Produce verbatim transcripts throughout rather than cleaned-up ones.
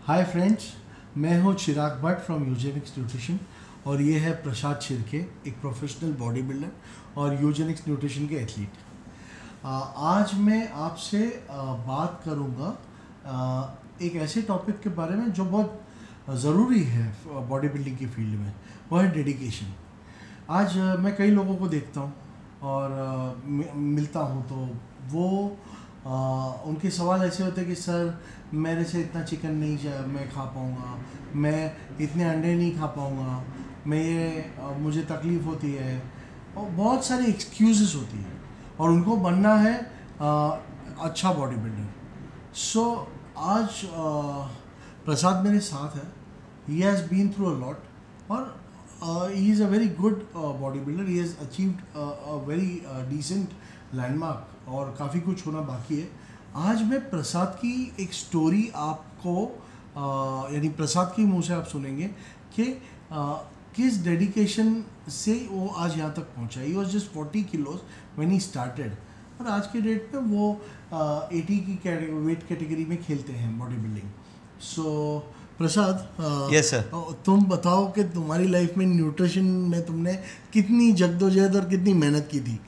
हाय friends, मैं हूं Chirag Bhatt from Eugenics Nutrition और ये है प्रसाद शिर्के, एक प्रोफेशनल बॉडी बिल्डर और यूजेनिक्स न्यूट्रिशन के एथलीट। आज मैं आपसे बात करूंगा एक ऐसे टॉपिक के बारे में जो बहुत ज़रूरी है बॉडी बिल्डिंग की फील्ड में, वो है डेडिकेशन। आज मैं कई लोगों को देखता हूँ और मिलता हूँ तो वो आ, उनके सवाल ऐसे होते हैं कि सर मेरे से इतना चिकन नहीं जा मैं खा पाऊँगा, मैं इतने अंडे नहीं खा पाऊँगा, मैं ये आ, मुझे तकलीफ़ होती है और बहुत सारी एक्सक्यूज़ेस होती है और उनको बनना है आ, अच्छा बॉडी बिल्डर। सो आज आ, प्रसाद मेरे साथ है। He has been through a lot और he is a very good body builder. He has achieved a very decent landmark और काफ़ी कुछ होना बाकी है। आज मैं प्रसाद की एक स्टोरी आपको यानी प्रसाद की मुंह से आप सुनेंगे कि किस डेडिकेशन से वो आज यहाँ तक पहुँचा। He was just forty kilos when he started और आज के डेट में वो एटी की वेट कैटेगरी में खेलते हैं body building. So Prasad, yes sir, तुम बताओ कि तुम्हारी लाइफ में न्यूट्रिशन में तुमने कितनी जद्दोजहद और कितनी मेहनत की थी।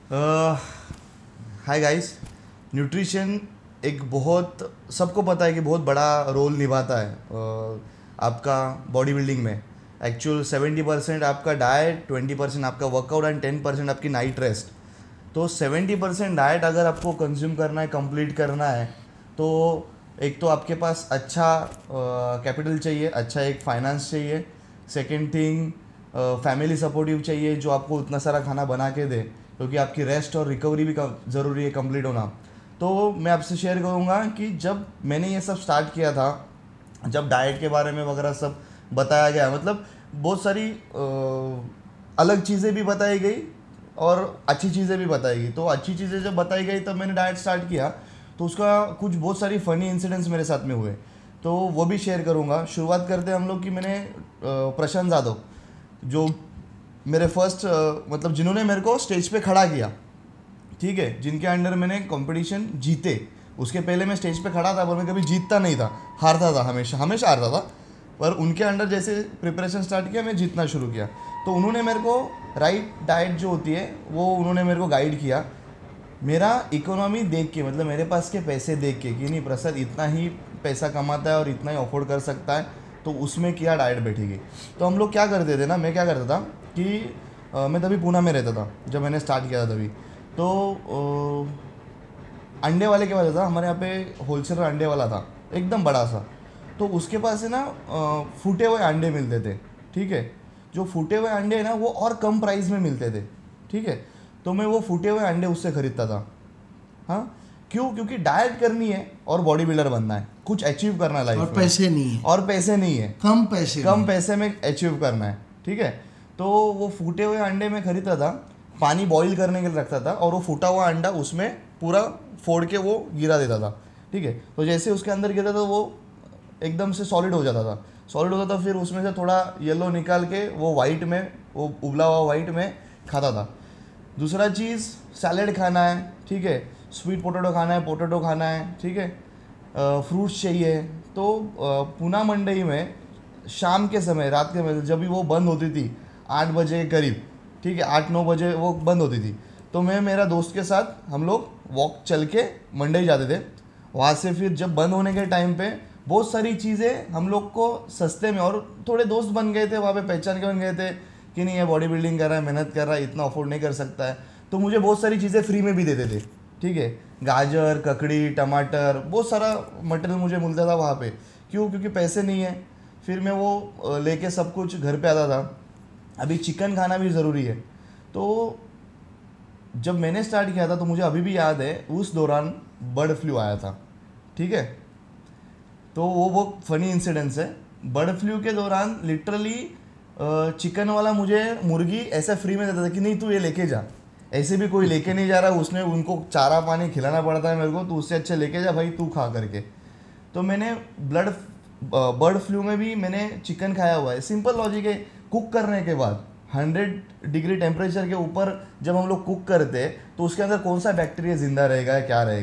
हाय गाइस, न्यूट्रिशन एक बहुत सबको पता है कि बहुत बड़ा रोल निभाता है uh, आपका बॉडी बिल्डिंग में। एक्चुअल सेवेंटी परसेंट आपका डाइट, ट्वेंटी परसेंट आपका वर्कआउट एंड टेन परसेंट आपकी नाइट रेस्ट। तो सेवेंटी परसेंट डाइट अगर आपको कंज्यूम करना है, कंप्लीट करना है, तो एक तो आपके पास अच्छा कैपिटल uh, चाहिए, अच्छा एक फाइनेंस चाहिए। सेकेंड थिंग, फैमिली सपोर्टिव चाहिए जो आपको उतना सारा खाना बना के दे, क्योंकि आपकी रेस्ट और रिकवरी भी ज़रूरी है कंप्लीट होना। तो मैं आपसे शेयर करूँगा कि जब मैंने ये सब स्टार्ट किया था, जब डाइट के बारे में वगैरह सब बताया गया, मतलब बहुत सारी आ, अलग चीज़ें भी बताई गई और अच्छी चीज़ें भी बताई गई। तो अच्छी चीज़ें जब बताई गई तब मैंने डाइट स्टार्ट किया तो उसका कुछ बहुत सारी फ़नी इंसिडेंट्स मेरे साथ में हुए, तो वो भी शेयर करूँगा। शुरुआत करते हैं हम लोग कि मैंने प्रशांत यादव, जो मेरे फर्स्ट मतलब जिन्होंने मेरे को स्टेज पे खड़ा किया, ठीक है, जिनके अंडर मैंने कंपटीशन जीते। उसके पहले मैं स्टेज पे खड़ा था पर मैं कभी जीतता नहीं था, हारता था, हमेशा हमेशा हारता था। पर उनके अंडर जैसे प्रिपरेशन स्टार्ट किया, मैं जीतना शुरू किया। तो उन्होंने मेरे को राइट डाइट जो होती है वो उन्होंने मेरे को गाइड किया। मेरा इकोनॉमी देख के, मतलब मेरे पास के पैसे देख के कि नहीं प्रसाद इतना ही पैसा कमाता है और इतना ही अफोर्ड कर सकता है, तो उसमें क्या डाइट बैठेगी। तो हम लोग क्या करते थे ना, मैं क्या करता था कि आ, मैं तभी पूना में रहता था जब मैंने स्टार्ट किया था तभी। तो आ, अंडे वाले के पास था, हमारे यहाँ पे होलसेलर अंडे वाला था एकदम बड़ा सा। तो उसके पास है ना आ, फूटे हुए अंडे मिलते थे, ठीक है। जो फूटे हुए अंडे है ना वो और कम प्राइस में मिलते थे, ठीक है। तो मैं वो फूटे हुए अंडे उससे ख़रीदता था। हाँ, क्यों? क्योंकि डाइट करनी है और बॉडी बिल्डर बनना है, कुछ अचीव करना है लाइफ में, और पैसे नहीं है, और पैसे नहीं है, कम पैसे कम पैसे में अचीव करना है, ठीक है। तो वो फूटे हुए अंडे में खरीदता था, पानी बॉईल करने के लिए रखता था और वो फूटा हुआ अंडा उसमें पूरा फोड़ के वो गिरा देता था, ठीक है। तो जैसे उसके अंदर गिरता था वो एकदम से सॉलिड हो जाता था, सॉलिड होता था। फिर उसमें से थोड़ा येलो निकाल के वो वाइट में, वो उबला हुआ वाइट में खाता था। दूसरा चीज़, सैलेड खाना है, ठीक है, स्वीट पोटैटो खाना है, पोटैटो खाना है, ठीक है, फ्रूट्स चाहिए। तो पूना मंडई में शाम के समय, रात के समय जब भी वो बंद होती थी आठ बजे के करीब, ठीक है, आठ नौ बजे वो बंद होती थी, तो मैं मेरा दोस्त के साथ हम लोग वॉक चल के मंडई जाते थे। वहाँ से फिर जब बंद होने के टाइम पे बहुत सारी चीज़ें हम लोग को सस्ते में, और थोड़े दोस्त बन गए थे वहाँ पे, पहचान के बन गए थे कि नहीं ये बॉडी बिल्डिंग कर रहा है, मेहनत कर रहा है, इतना अफोर्ड नहीं कर सकता है, तो मुझे बहुत सारी चीज़ें फ्री में भी देते थे, ठीक है। गाजर, ककड़ी, टमाटर, बहुत सारा मटेरियल मुझे मिलता था वहाँ पे। क्यों? क्योंकि पैसे नहीं है। फिर मैं वो लेके सब कुछ घर पे आता था। अभी चिकन खाना भी ज़रूरी है। तो जब मैंने स्टार्ट किया था तो मुझे अभी भी याद है, उस दौरान बर्ड फ्लू आया था, ठीक है। तो वो वो फनी इंसिडेंट्स है। बर्ड फ्लू के दौरान लिटरली चिकन वाला मुझे मुर्गी ऐसा फ्री में देता था कि नहीं तू ये लेके जा, ऐसे भी कोई लेके नहीं जा रहा, उसने उनको चारा पानी खिलाना पड़ता है मेरे को, तो उससे अच्छा लेके जा भाई तू खा करके। तो मैंने ब्लड बर्ड फ्लू में भी मैंने चिकन खाया हुआ है। सिंपल लॉजिक है, कुक करने के बाद हंड्रेड डिग्री टेम्परेचर के ऊपर जब हम लोग कुक करते हैं तो उसके अंदर कौन सा बैक्टीरिया ज़िंदा रहेगा या क्या रहेगा,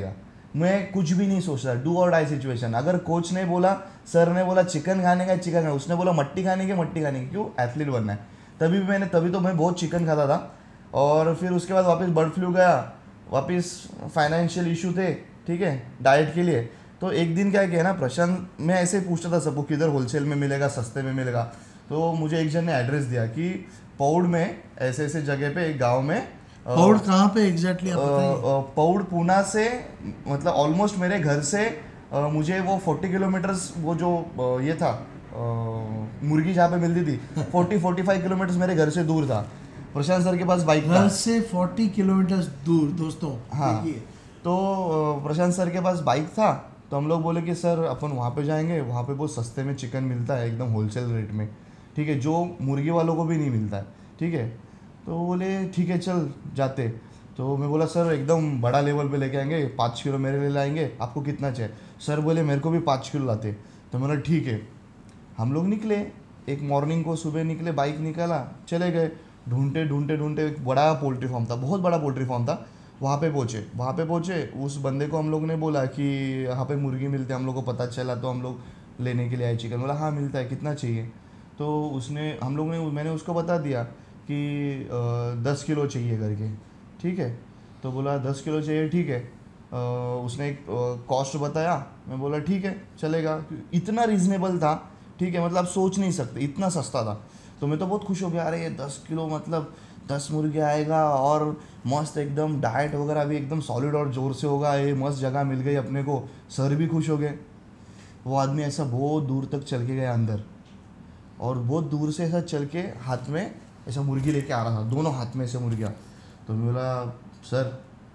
मैं कुछ भी नहीं सोचता, डू और डाई सिचुएशन। अगर कोच ने बोला, सर ने बोला चिकन खाने का चिकन खाने, उसने बोला मट्टी खाने की मट्टी खाने की, क्यों, एथलीट बनना है। तभी भी मैंने तभी तो मैं बहुत चिकन खाता था। और फिर उसके बाद वापस बर्ड फ्लू गया, वापस फाइनेंशियल इशू थे, ठीक है, डाइट के लिए। तो एक दिन क्या किया ना, प्रशांत, मैं ऐसे पूछता था सबको किधर होलसेल में मिलेगा, सस्ते में मिलेगा। तो मुझे एक जन ने एड्रेस दिया कि पौड़ में ऐसे ऐसे जगह पे एक गाँव में, पौड़ कहाँ पे एग्जैक्टली? पौड़ पूना से, मतलब ऑलमोस्ट मेरे घर से आ, मुझे वो चालीस किलोमीटर्स, वो जो आ, ये था आ, मुर्गी जहाँ पे मिलती थी, चालीस पैंतालीस किलोमीटर्स मेरे घर से दूर था। प्रशांत सर के पास बाइक था, घर से चालीस किलोमीटर्स दूर दोस्तों। हाँ, तो प्रशांत सर के पास बाइक था। तो हम लोग बोले कि सर अपन वहाँ पे जाएंगे, वहाँ पे बहुत सस्ते में चिकन मिलता है, एकदम होलसेल रेट में, ठीक है, जो मुर्गी वालों को भी नहीं मिलता है, ठीक है। तो बोले ठीक है चल जाते। तो मैं बोला सर एकदम बड़ा लेवल पे लेके आएंगे, पाँच किलो मेरे लिए लाएंगे, आपको कितना चाहिए? सर बोले मेरे को भी पाँच किलो लाते। तो मैंने ठीक है। हम लोग निकले, एक मॉर्निंग को सुबह निकले, बाइक निकाला, चले गए, ढूंढते ढूंढते ढूंढते एक बड़ा पोल्ट्री फार्म था, बहुत बड़ा पोल्ट्री फार्म था, वहाँ पे पहुँचे। वहाँ पे पहुँचे, उस बंदे को हम लोग ने बोला कि यहाँ पे मुर्गी मिलती है, हम लोग को पता चला, तो हम लोग लेने के लिए आए चिकन। बोला हाँ मिलता है, कितना चाहिए? तो उसने, हम लोग ने, मैंने उसको बता दिया कि दस किलो चाहिए करके, ठीक है। तो बोला दस किलो चाहिए, ठीक है। आ, उसने एक कॉस्ट बताया, मैं बोला ठीक है चलेगा, इतना रीज़नेबल था, ठीक है, मतलब आप सोच नहीं सकते इतना सस्ता था। तो मैं तो बहुत खुश हो गया, अरे ये दस किलो मतलब दस मुर्गी आएगा, और मस्त एकदम डाइट वगैरह भी एकदम सॉलिड और ज़ोर से होगा, ये मस्त जगह मिल गई अपने को, सर भी खुश हो गए। वो आदमी ऐसा बहुत दूर तक चल के गया अंदर, और बहुत दूर से ऐसा चल के हाथ में ऐसा मुर्गी लेके आ रहा था, दोनों हाथ में ऐसे मुर्गियाँ। तो मैं बोला सर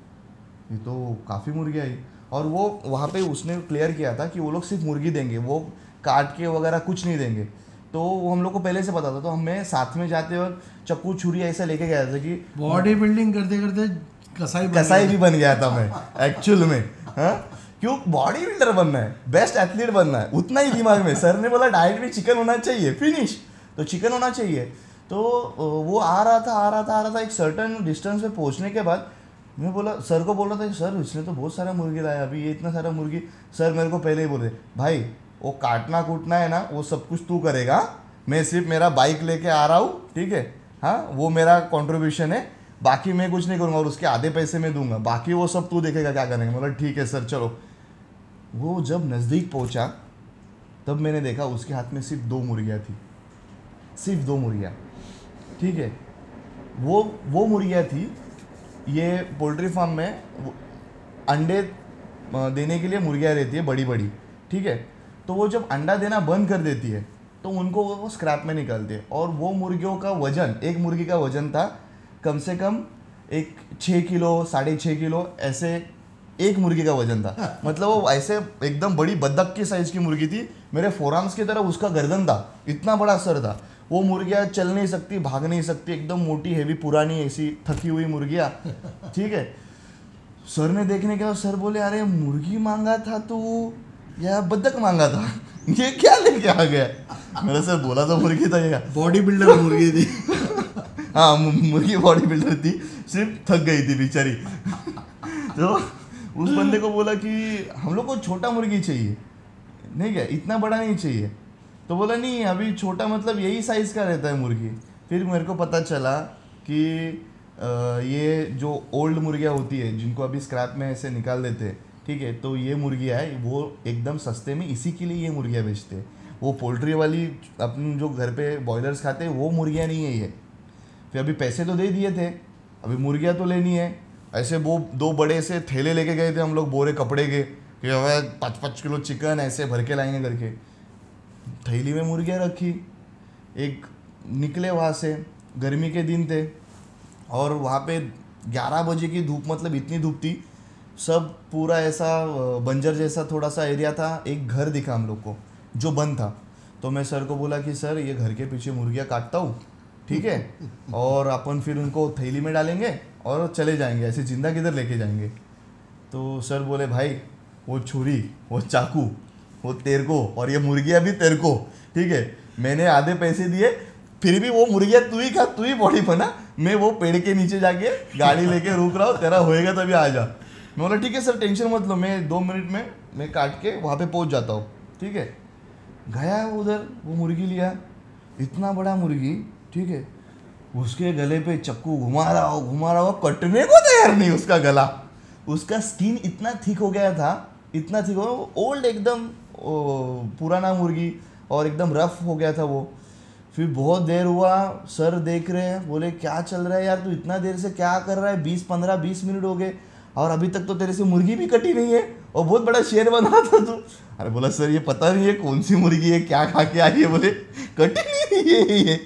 ये तो काफ़ी मुर्गियाँ आई। और वो वहाँ पे उसने क्लियर किया था कि वो लोग सिर्फ मुर्गी देंगे, वो काट के वगैरह कुछ नहीं देंगे। तो वो हम लोग को पहले से पता था। तो हमें साथ में जाते वक्त चक्कू छुरी ऐसा लेके गया था कि बॉडी बिल्डिंग करते करते कसाई कसाई भी बन गया था मैं एक्चुअल में। हाँ, क्यों, बॉडी बिल्डर बनना है, बेस्ट एथलीट बनना है, उतना ही दिमाग में। सर ने बोला डाइट में चिकन होना चाहिए, फिनिश, तो चिकन होना चाहिए। तो वो आ रहा था आ रहा था आ रहा था एक सर्टन डिस्टेंस पे पहुंचने के बाद मैं बोला, सर को बोल रहा था सर इसने तो बहुत सारा मुर्गी लाया, अभी ये इतना सारा मुर्गी। सर मेरे को पहले ही बोले, भाई वो काटना कूटना है ना, वो सब कुछ तू करेगा, मैं सिर्फ मेरा बाइक लेके आ रहा हूँ, ठीक है, हाँ वो मेरा कॉन्ट्रीब्यूशन है, बाकी मैं कुछ नहीं करूँगा, और उसके आधे पैसे मैं दूंगा, बाकी वो सब तू देखेगा क्या करेंगे। मतलब ठीक है सर चलो। वो जब नज़दीक पहुँचा तब मैंने देखा उसके हाथ में सिर्फ दो मुर्गियाँ थी, सिर्फ दो मुर्गियाँ, ठीक है। वो वो मुर्गियाँ थी, ये पोल्ट्री फार्म में अंडे देने के लिए मुर्गियाँ रहती है बड़ी बड़ी, ठीक है। तो वो जब अंडा देना बंद कर देती है तो उनको वो स्क्रैप में निकालते हैं। और वो मुर्गियों का वजन, एक मुर्गी का वजन था कम से कम एक छः किलो साढ़े छः किलो ऐसे एक मुर्गी का वजन था। मतलब वो ऐसे एकदम बड़ी बदक की साइज़ की मुर्गी थी, मेरे फोराम्स की तरह उसका गर्दन था, इतना बड़ा सर था। वो मुर्गियाँ चल नहीं सकती, भाग नहीं सकती, एकदम मोटी हैवी पुरानी ऐसी थकी हुई मुर्गियाँ, ठीक है। सर ने देखने के बाद सर बोले, अरे मुर्गी मांगा था तू या बदक मांगा था, ये क्या लेके आ गया? मेरे सर बोला तो मुर्गी था, ये बॉडी बिल्डर मुर्गी थी। हाँ मुर्गी बॉडी बिल्डर थी, सिर्फ थक गई थी बेचारी। तो उस बंदे को बोला कि हम लोग को छोटा मुर्गी चाहिए, नहीं क्या, इतना बड़ा नहीं चाहिए। तो बोला नहीं अभी छोटा मतलब यही साइज़ का रहता है मुर्गी। फिर मेरे को पता चला कि ये जो ओल्ड मुर्गियाँ होती है जिनको अभी स्क्रैप में ऐसे निकाल देते हैं, ठीक है, तो ये मुर्गियाँ है वो एकदम सस्ते में इसी के लिए ये मुर्गियाँ बेचते हैं। वो पोल्ट्री वाली अपन जो घर पे बॉयलर्स खाते हैं वो मुर्गियाँ नहीं है ये। फिर अभी पैसे तो दे दिए थे, अभी मुर्गियाँ तो लेनी है। ऐसे वो दो बड़े से थैले लेके गए थे हम लोग, बोरे कपड़े के, कि हमें पाँच पाँच किलो चिकन ऐसे भर के लाएंगे करके। थैली में मुर्गियाँ रखी, एक निकले वहाँ से, गर्मी के दिन थे और वहाँ पे ग्यारह बजे की धूप, मतलब इतनी धूप थी, सब पूरा ऐसा बंजर जैसा थोड़ा सा एरिया था। एक घर दिखा हम लोग को जो बंद था। तो मैं सर को बोला कि सर ये घर के पीछे मुर्गियाँ काटता हूँ, ठीक है, और अपन फिर उनको थैली में डालेंगे और चले जाएंगे, ऐसे जिंदा किधर लेके जाएंगे। तो सर बोले भाई वो छुरी, वो चाकू, वो तेरे को, और ये मुर्गियाँ भी तेरे को, ठीक है। मैंने आधे पैसे दिए, फिर भी वो मुर्गियाँ तू ही खा, तू ही बॉडी बना, मैं वो पेड़ के नीचे जाके गाड़ी लेके रुक रहा हूँ, तेरा होएगा तभी आ जा। मैं बोला ठीक है सर टेंशन मत लो, मैं दो मिनट में मैं काट के वहाँ पे पहुँच जाता हूँ, ठीक है। गया उधर, वो मुर्गी लिया, इतना बड़ा मुर्गी, ठीक है, उसके गले पे चक्कू घुमा रहा हो घुमा रहा हो कटने को तैयार नहीं उसका गला। उसका स्किन इतना थिक हो गया था, इतना थिक हो, ओल्ड एकदम पुराना मुर्गी और एकदम रफ हो गया था वो। फिर बहुत देर हुआ, सर देख रहे हैं, बोले क्या चल रहा है यार, तू इतना देर से क्या कर रहा है, बीस पंद्रह बीस मिनट हो गए और अभी तक तो तेरे से मुर्गी भी कटी नहीं है और बहुत बड़ा शेर बना था तू। अरे बोला सर ये पता नहीं है कौन सी मुर्गी है, क्या खा के आई है, बोले कटी नहीं है ये।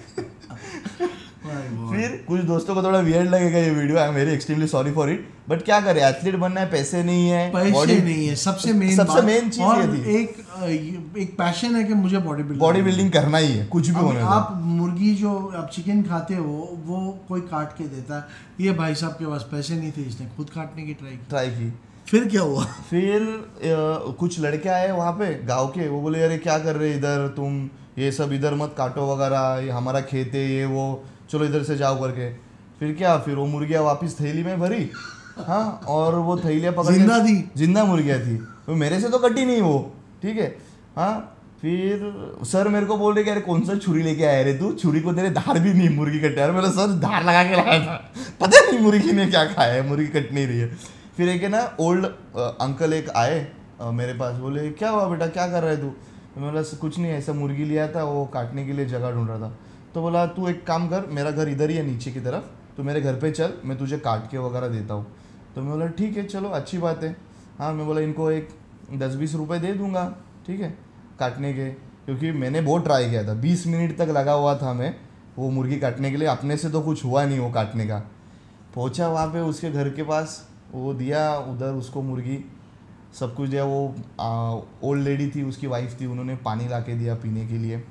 फिर कुछ दोस्तों को थोड़ा वियर्ड लगेगा ये video, I am very extremely sorry for it, but क्या करें, एथलीट बनना है, पैसे नहीं है, पैसे नहीं है, सबसे मेन सबसे मेन चीज और ये थी। एक एक पैशन है कि मुझे बॉडी बिल्डिंग बॉडी बिल्डिंग करना ही है, कुछ भी होने दो। आप मुर्गी जो आप चिकन खाते हो वो कोई काट के देता है, ये भाई साहब के पास पैसे नहीं थे, इसने खुद काटने की ट्राई की ट्राई की फिर क्या हुआ? फिर आ, कुछ लड़के आए वहाँ पे गांव के, वो बोले अरे क्या कर रहे इधर तुम, ये सब इधर मत काटो वगैरह, ये हमारा खेत है ये वो, चलो इधर से जाओ करके। फिर क्या, फिर वो मुर्गियाँ वापस थैली में भरी, हाँ, और वो थैलियाँ पकड़ जिंदा थी, जिंदा मुर्गियाँ थी, तो मेरे से तो कटी नहीं वो, ठीक है, हाँ। फिर सर मेरे को बोल रहे कि अरे कौन सा छुरी लेके आया रे तू, छुरी को तेरे धार भी नहीं मुर्गी कटे। यार मेरा सर धार लगा के लाया था, पता नहीं मुर्गी ने क्या खाया है, मुर्गी कट नहीं रही है। फिर एक है ना ओल्ड अंकल एक आए आ, मेरे पास, बोले क्या हुआ बेटा क्या कर रहा है तू? तो मैं बोला कुछ नहीं, ऐसा मुर्गी लिया था, वो काटने के लिए जगह ढूंढ रहा था। तो बोला तू एक काम कर, मेरा घर इधर ही है नीचे की तरफ, तो मेरे घर पे चल, मैं तुझे काट के वगैरह देता हूँ। तो मैं बोला ठीक है चलो अच्छी बात है, हाँ। मैं बोला इनको एक दस बीस रुपये दे दूँगा, ठीक है, काटने के, क्योंकि मैंने बहुत ट्राई किया था, बीस मिनट तक लगा हुआ था मैं वो मुर्गी काटने के लिए, अपने से तो कुछ हुआ नहीं वो काटने का। पहुँचा वहाँ पे उसके घर के पास, वो दिया उधर उसको मुर्गी, सब कुछ दिया। वो ओल्ड लेडी थी, उसकी वाइफ थी, उन्होंने पानी ला के दिया पीने के लिए,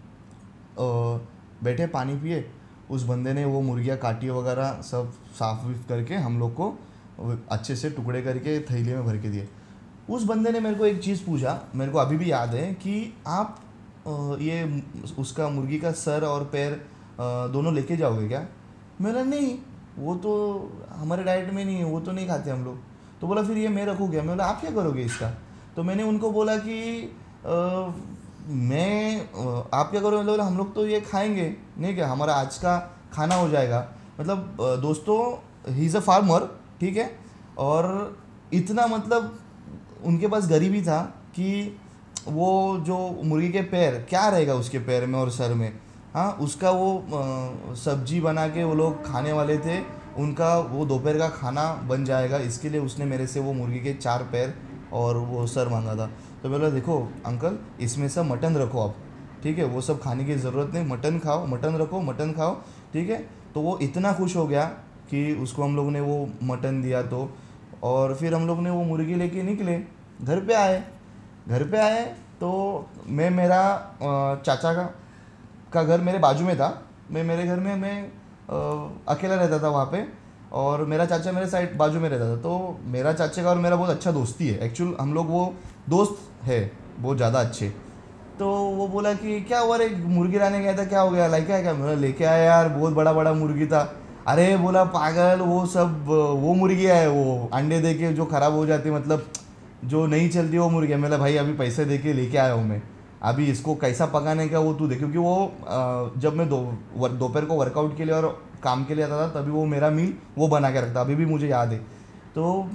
आ, बैठे पानी पिए। उस बंदे ने वो मुर्गियाँ काटी वगैरह सब साफ विफ करके हम लोग को अच्छे से टुकड़े करके थैली में भर के दिए। उस बंदे ने मेरे को एक चीज़ पूछा, मेरे को अभी भी याद है, कि आप ये उसका मुर्गी का सर और पैर दोनों लेके जाओगे क्या? मेरा नहीं, वो तो हमारे डाइट में नहीं है, वो तो नहीं खाते हम लोग। तो बोला फिर ये मैं रखूँ क्या? मैं बोला आप क्या करोगे इसका? तो मैंने उनको बोला कि आ, मैं आप क्या करोगे? मतलब हम लोग तो ये खाएंगे नहीं क्या, हमारा आज का खाना हो जाएगा। मतलब दोस्तों ही इज़ अ फार्मर, ठीक है, और इतना मतलब उनके पास गरीबी था कि वो जो मुर्गी के पैर क्या रहेगा उसके पैर में और सर में, हाँ, उसका वो सब्जी बना के वो लोग खाने वाले थे, उनका वो दोपहर का खाना बन जाएगा, इसके लिए उसने मेरे से वो मुर्गी के चार पैर और वो सर मांगा था। तो बोला देखो अंकल, इसमें सब मटन रखो आप, ठीक है, वो सब खाने की ज़रूरत नहीं, मटन खाओ, मटन रखो, मटन खाओ, ठीक है। तो वो इतना खुश हो गया कि उसको हम लोग ने वो मटन दिया। तो और फिर हम लोग ने वो मुर्गी लेके निकले, घर पे आए। घर पे आए तो मैं मेरा चाचा का का घर मेरे बाजू में था, मैं मेरे घर में मैं आ, अकेला रहता था वहाँ पे, और मेरा चाचा मेरे साइड बाजू में रहता था। तो मेरा चाचा का और मेरा बहुत अच्छा दोस्ती है, एक्चुअल हम लोग वो दोस्त है बहुत ज़्यादा अच्छे। तो वो बोला कि क्या हुआ रे, मुर्गी लाने गया था, क्या हो गया, लाइक क्या? मैं लेके आया यार, बहुत बड़ा बड़ा मुर्गी था। अरे बोला पागल, वो सब वो मुर्गियाँ है, वो अंडे दे के जो ख़राब हो जाती, मतलब जो नहीं चलती वो मुर्गियाँ। मेरा भाई अभी पैसे दे के लेके आया हूँ मैं, अभी इसको कैसा पकाने का वो तू देख, क्योंकि वो जब मैं दो दोपहर को वर्कआउट के लिए और काम के लिए आता था तभी वो मेरा मील वो बना के रखता, अभी भी मुझे याद है। तो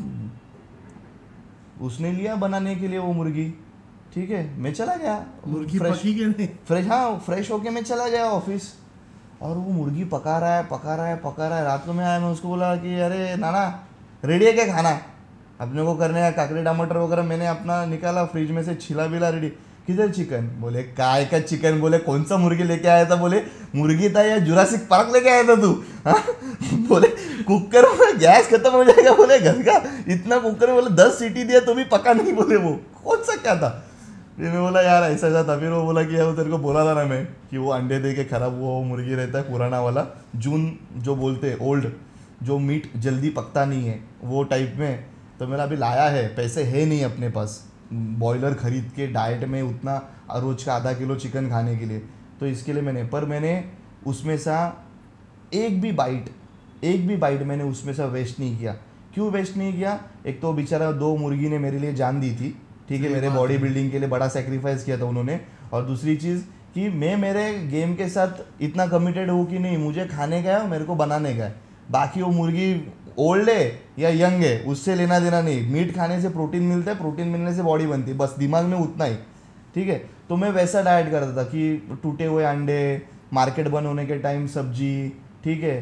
उसने लिया बनाने के लिए वो मुर्गी, ठीक है, मैं चला गया, मुर्गी पकी के नहीं फ्रेश, हाँ फ्रेश होके मैं चला गया ऑफिस, और वो मुर्गी पका रहा है पका रहा है पका रहा है। रात को मैं आया, मैं उसको बोला कि अरे नाना रेडी है क्या खाना अपने को करने का, काकड़ी टमाटर वगैरह मैंने अपना निकाला फ्रिज में से, छिला बिला रेडी, किधर चिकन? बोले काय का चिकन? बोले कौन सा मुर्गी लेके आया था? बोले मुर्गी था या जुरासिक पार्क लेके आया था तू? हाँ? बोले कुकर में गैस खत्म हो जाएगा, बोले घर का इतना कुकर में, बोले दस सीटी दिया तो भी पका नहीं, बोले वो कौन सा क्या था? फिर मैं बोला यार ऐसा ऐसा था। फिर वो बोला कि यार तेरे को बोला था ना मैं कि वो अंडे दे के खराब वो मुर्गी रहता है पुराना वाला, जून जो बोलते हैं ओल्ड, जो मीट जल्दी पकता नहीं है वो टाइप में। तो मेरा अभी लाया है, पैसे है नहीं अपने पास बॉयलर ख़रीद के डाइट में उतना रोज़ का आधा किलो चिकन खाने के लिए, तो इसके लिए मैंने पर मैंने उसमें सा एक भी बाइट एक भी बाइट मैंने उसमें से वेस्ट नहीं किया, क्यों वेस्ट नहीं किया? एक तो बेचारा दो मुर्गी ने मेरे लिए जान दी थी, ठीक है, मेरे बॉडी बिल्डिंग के लिए बड़ा सेक्रीफाइस किया था उन्होंने। और दूसरी चीज़ कि मैं मेरे गेम के साथ इतना कमिटेड हूँ कि नहीं, मुझे खाने का है और मेरे को बनाने का है। बाकी वो मुर्गी ओल्ड है या यंग है उससे लेना देना नहीं। मीट खाने से प्रोटीन मिलता है, प्रोटीन मिलने से बॉडी बनती है, बस दिमाग में उतना ही, ठीक है। तो मैं वैसा डाइट करता था कि टूटे हुए अंडे, मार्केट बंद होने के टाइम सब्जी, ठीक है,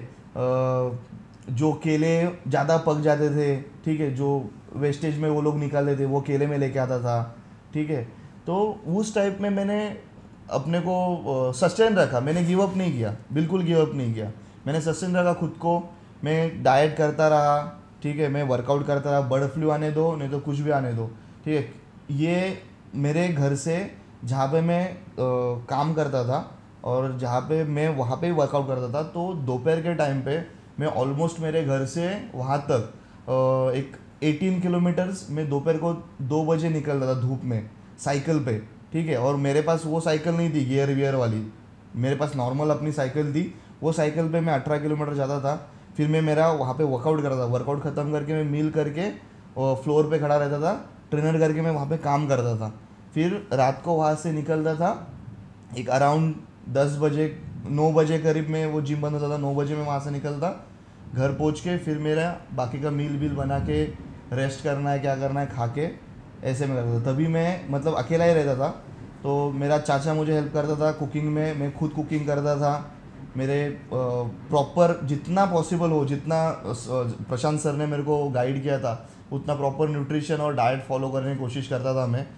जो केले ज़्यादा पक जाते थे, ठीक है, जो वेस्टेज में वो लोग निकालते थे वो केले में लेके आता था, ठीक है। तो उस टाइप में मैंने अपने को सस्टेन रखा, मैंने गिव अप नहीं किया, बिल्कुल गिव अप नहीं किया, मैंने सस्टेन रखा खुद को। मैं डाइट करता रहा, ठीक है, मैं वर्कआउट करता रहा, बर्ड फ्लू आने दो नहीं तो कुछ भी आने दो, ठीक है। ये मेरे घर से जहाँ पे मैं आ, काम करता था और जहाँ पे मैं वहाँ पे वर्कआउट करता था, तो दोपहर के टाइम पे मैं ऑलमोस्ट मेरे घर से वहाँ तक आ, एक अठारह किलोमीटर्स मैं दोपहर को दो बजे निकलता था धूप में साइकिल पे, ठीक है। और मेरे पास वो साइकिल नहीं थी गियर वियर वाली, मेरे पास नॉर्मल अपनी साइकिल थी। वो साइकिल पे मैं अठारह किलोमीटर जाता था, फिर मैं मेरा वहाँ पे वर्कआउट करता था, वर्कआउट ख़त्म करके मैं मील करके फ्लोर पे खड़ा रहता था, ट्रेनर करके मैं वहाँ पे काम करता था। फिर रात को वहाँ से निकलता था एक अराउंड दस बजे नौ बजे करीब में, वो जिम बंद होता था, नौ बजे में वहाँ से निकलता, घर पहुँच के फिर मेरा बाकी का मील बील बना के रेस्ट करना है क्या करना है खा के ऐसे में करता था। तभी मैं मतलब अकेला ही रहता था, तो मेरा चाचा मुझे हेल्प करता था कुकिंग में, मैं खुद कुकिंग करता था। मेरे प्रॉपर जितना पॉसिबल हो, जितना प्रशांत सर ने मेरे को गाइड किया था उतना प्रॉपर न्यूट्रिशन और डाइट फॉलो करने की कोशिश करता था मैं।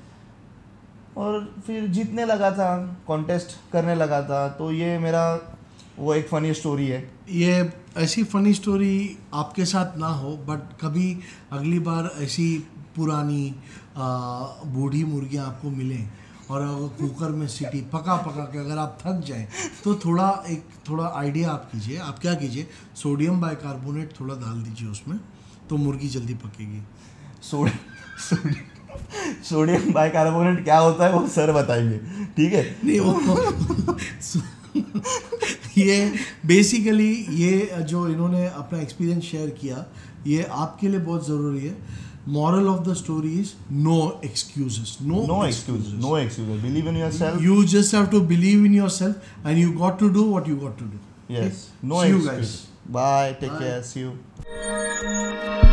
और फिर जीतने लगा था, कॉन्टेस्ट करने लगा था। तो ये मेरा वो एक फ़नी स्टोरी है। ये ऐसी फ़नी स्टोरी आपके साथ ना हो, बट कभी अगली बार ऐसी पुरानी बूढ़ी मुर्गियाँ आपको मिलें और अगर कुकर में सीटी पका पका के अगर आप थक जाएं तो थोड़ा एक थोड़ा आइडिया आप कीजिए। आप क्या कीजिए, सोडियम बाइकार्बोनेट थोड़ा डाल दीजिए उसमें, तो मुर्गी जल्दी पकेगी। सोडियम सोडियम बाइकार्बोनेट क्या होता है वो सर बताएंगे, ठीक है। नहीं वो ये बेसिकली ये जो इन्होंने अपना एक्सपीरियंस शेयर किया ये आपके लिए बहुत ज़रूरी है। Moral of the story is no excuses. No, no excuses. excuses. No excuses. Believe in yourself. You just have to believe in yourself, and you got to do what you got to do. Yes. Okay? No See excuse. you guys. Bye. Take Bye. care. See you.